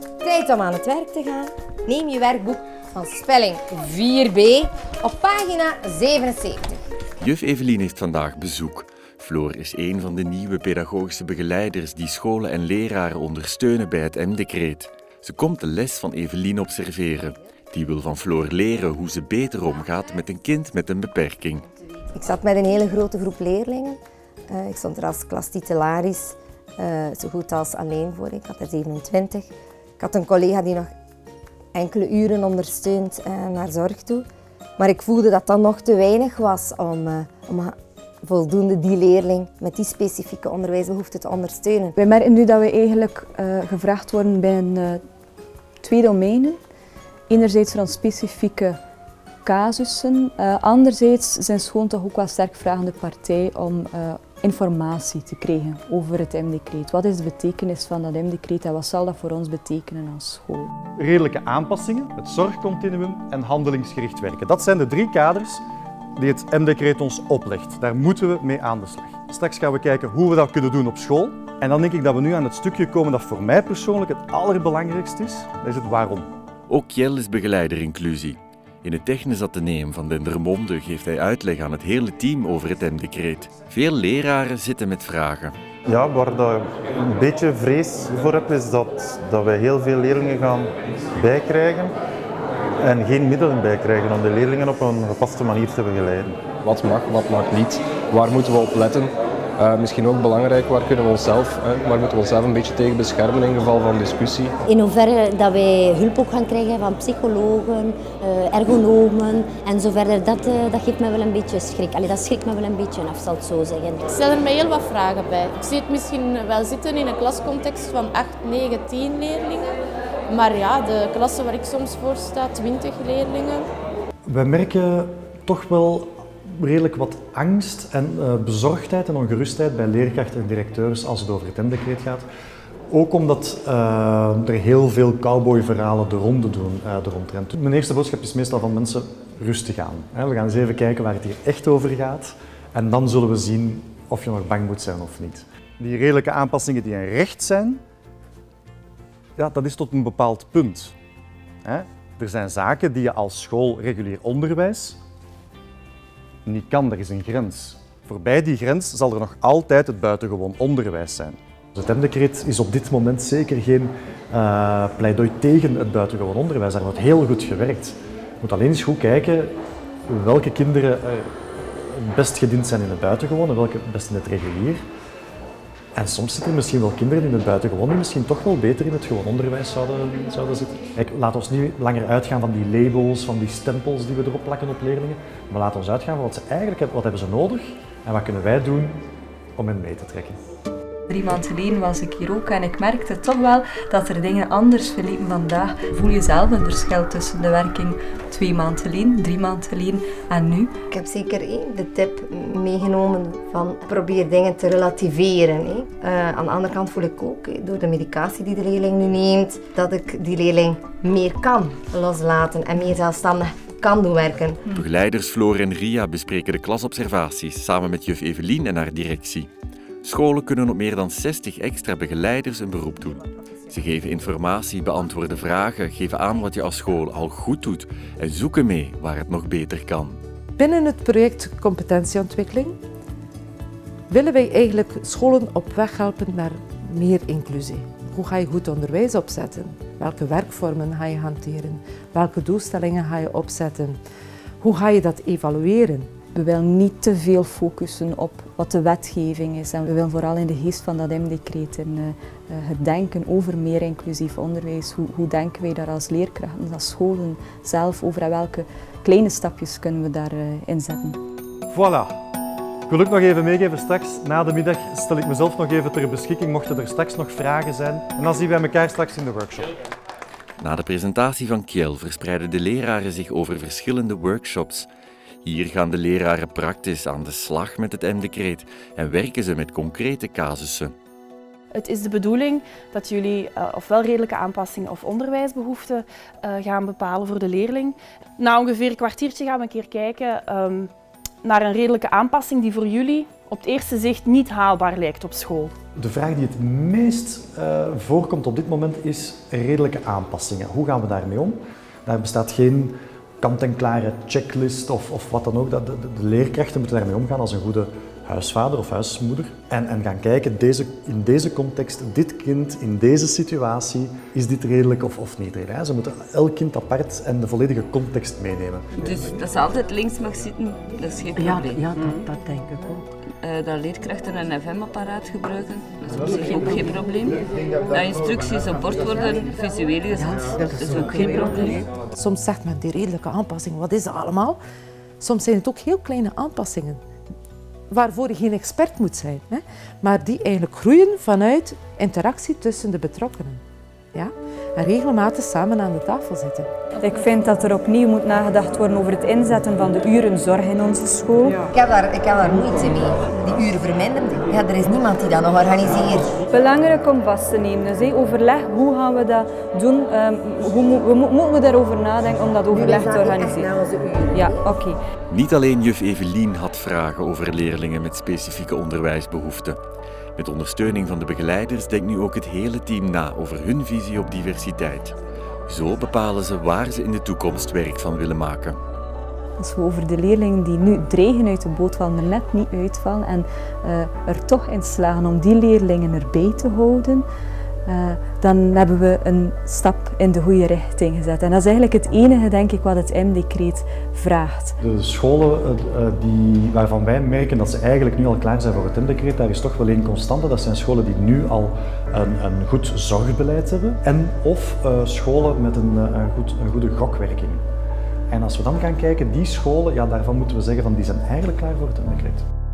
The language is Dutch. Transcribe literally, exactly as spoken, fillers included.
Tijd om aan het werk te gaan. Neem je werkboek van spelling vier B op pagina zevenenzeventig. Juf Evelien heeft vandaag bezoek. Floor is een van de nieuwe pedagogische begeleiders die scholen en leraren ondersteunen bij het M-decreet. Ze komt de les van Evelien observeren. Die wil van Floor leren hoe ze beter omgaat met een kind met een beperking. Ik zat met een hele grote groep leerlingen. Uh, ik stond er als klastitularis, uh, zo goed als alleen voor. Ik had er zevenentwintig. Ik had een collega die nog enkele uren ondersteunt uh, naar zorg toe. Maar ik voelde dat dat nog te weinig was om, uh, om voldoende die leerling met die specifieke onderwijsbehoeften te ondersteunen. Wij merken nu dat we eigenlijk uh, gevraagd worden binnen uh, twee domeinen. Enerzijds rond specifieke casussen, uh, anderzijds zijn scholen toch ook wel sterk vragende partij om uh, informatie te krijgen over het M-decreet. Wat is de betekenis van dat M-decreet en wat zal dat voor ons betekenen als school? Redelijke aanpassingen, het zorgcontinuum en handelingsgericht werken. Dat zijn de drie kaders die het M-decreet ons oplegt. Daar moeten we mee aan de slag. Straks gaan we kijken hoe we dat kunnen doen op school. En dan denk ik dat we nu aan het stukje komen dat voor mij persoonlijk het allerbelangrijkste is. Dat is het waarom. Ook Kjell is begeleider inclusie. In het Technisch Atheneum van Dendermonde geeft hij uitleg aan het hele team over het M-decreet. Veel leraren zitten met vragen. Ja, waar dat een beetje vrees voor heb, is dat, dat wij heel veel leerlingen gaan bijkrijgen en geen middelen bijkrijgen om de leerlingen op een gepaste manier te begeleiden. Wat mag, wat mag niet, waar moeten we op letten? Uh, misschien ook belangrijk, waar kunnen we onszelf, uh, waar moeten we onszelf een beetje tegen beschermen in geval van discussie. In hoeverre dat wij hulp ook gaan krijgen van psychologen, uh, ergonomen en zo verder, dat, uh, dat geeft me wel een beetje schrik. Allee, dat schrikt me wel een beetje af, zal ik zo zeggen. Ik stel er mij heel wat vragen bij. Ik zie het misschien wel zitten in een klascontext van acht, negen, tien leerlingen. Maar ja, de klasse waar ik soms voor sta, twintig leerlingen. We merken toch wel redelijk wat angst en uh, bezorgdheid en ongerustheid bij leerkrachten en directeurs als het over het M-decreet gaat. Ook omdat uh, er heel veel cowboyverhalen de ronde doen uh, de rondtrend. Mijn eerste boodschap is meestal van mensen rustig aan. We gaan eens even kijken waar het hier echt over gaat en dan zullen we zien of je nog bang moet zijn of niet. Die redelijke aanpassingen die een recht zijn, ja, dat is tot een bepaald punt. Er zijn zaken die je als school regulier onderwijs niet kan, er is een grens. Voorbij die grens zal er nog altijd het buitengewoon onderwijs zijn. Het M-decreet is op dit moment zeker geen uh, pleidooi tegen het buitengewoon onderwijs. Daar wordt heel goed gewerkt. Je moet alleen eens goed kijken welke kinderen uh, het best gediend zijn in het buitengewoon en welke het best in het regulier. En soms zitten er misschien wel kinderen in het buitengewoon die misschien toch wel beter in het gewoon onderwijs zouden, zouden zitten. Kijk, laat ons niet langer uitgaan van die labels, van die stempels die we erop plakken op leerlingen. Maar laat ons uitgaan van wat ze eigenlijk hebben, wat hebben ze nodig en wat kunnen wij doen om hen mee te trekken. Drie maanden geleden was ik hier ook en ik merkte toch wel dat er dingen anders verliepen vandaag. Voel je zelf een verschil tussen de werking twee maanden geleden, drie maanden geleden en nu? Ik heb zeker de tip meegenomen van probeer dingen te relativeren. Uh, aan de andere kant voel ik ook, door de medicatie die de leerling nu neemt, dat ik die leerling meer kan loslaten en meer zelfstandig kan doen werken. Begeleiders Floor en Ria bespreken de klasobservaties samen met juf Evelien en haar directie. Scholen kunnen op meer dan zestig extra begeleiders een beroep doen. Ze geven informatie, beantwoorden vragen, geven aan wat je als school al goed doet en zoeken mee waar het nog beter kan. Binnen het project Competentieontwikkeling willen wij eigenlijk scholen op weg helpen naar meer inclusie. Hoe ga je goed onderwijs opzetten? Welke werkvormen ga je hanteren? Welke doelstellingen ga je opzetten? Hoe ga je dat evalueren? We willen niet te veel focussen op wat de wetgeving is. En we willen vooral in de geest van dat M-decreet en uh, het denken over meer inclusief onderwijs. Hoe, hoe denken wij daar als leerkrachten, als scholen zelf over en welke kleine stapjes kunnen we daarin uh, zetten. Voilà. Ik wil ook nog even meegeven, straks na de middag stel ik mezelf nog even ter beschikking mochten er straks nog vragen zijn. En dan zien wij elkaar straks in de workshop. Na de presentatie van Kjell verspreiden de leraren zich over verschillende workshops. Hier gaan de leraren praktisch aan de slag met het M-decreet en werken ze met concrete casussen. Het is de bedoeling dat jullie uh, ofwel redelijke aanpassingen of onderwijsbehoeften uh, gaan bepalen voor de leerling. Na ongeveer een kwartiertje gaan we een keer kijken um, naar een redelijke aanpassing die voor jullie op het eerste zicht niet haalbaar lijkt op school? De vraag die het meest uh, voorkomt op dit moment is redelijke aanpassingen. Hoe gaan we daarmee om? Daar bestaat geen kant-en-klare checklist of, of wat dan ook. De, de, de leerkrachten moeten daarmee omgaan als een goede huisvader of huismoeder. En, en gaan kijken, deze, in deze context, dit kind, in deze situatie, is dit redelijk of, of niet redelijk. Ze moeten elk kind apart en de volledige context meenemen. Dus dat ze altijd links mag zitten, dat is geen probleem. Ja, ja dat, dat denk ik ook. Uh, dat leerkrachten een F M-apparaat gebruiken, dat is op zich ook geen probleem. Dat instructies op bord worden visueel gezet, dat is ook geen probleem. Soms zegt men die redelijke aanpassing, wat is dat allemaal? Soms zijn het ook heel kleine aanpassingen, waarvoor je geen expert moet zijn, hè? Maar die eigenlijk groeien vanuit interactie tussen de betrokkenen. Ja? En regelmatig samen aan de tafel zitten. Ik vind dat er opnieuw moet nagedacht worden over het inzetten van de uren zorg in onze school. Ja. Ik, heb daar, ik heb daar moeite mee. Die uren verminderen, ja, er is niemand die dat nog organiseert. Belangrijk om vast te nemen, dus he, overleg, hoe gaan we dat doen? Um, hoe, we moeten we daarover nadenken om dat overleg te organiseren. Ja, oké. Okay. Niet alleen juf Evelien had vragen over leerlingen met specifieke onderwijsbehoeften. Met ondersteuning van de begeleiders denkt nu ook het hele team na over hun visie op diversiteit. Zo bepalen ze waar ze in de toekomst werk van willen maken. Als we over de leerlingen die nu dreigen uit de boot vallen, er net niet uitvallen en uh, er toch in slagen om die leerlingen erbij te houden, uh, dan hebben we een stap in de goede richting gezet. En dat is eigenlijk het enige, denk ik, wat het M-decreet vraagt. De scholen uh, die, waarvan wij merken dat ze eigenlijk nu al klaar zijn voor het M-decreet, daar is toch wel één constante. Dat zijn scholen die nu al een, een goed zorgbeleid hebben en of uh, scholen met een, een, goed, een goede gokwerking. En als we dan gaan kijken, die scholen, ja, daarvan moeten we zeggen van die zijn eigenlijk klaar voor het M-decreet.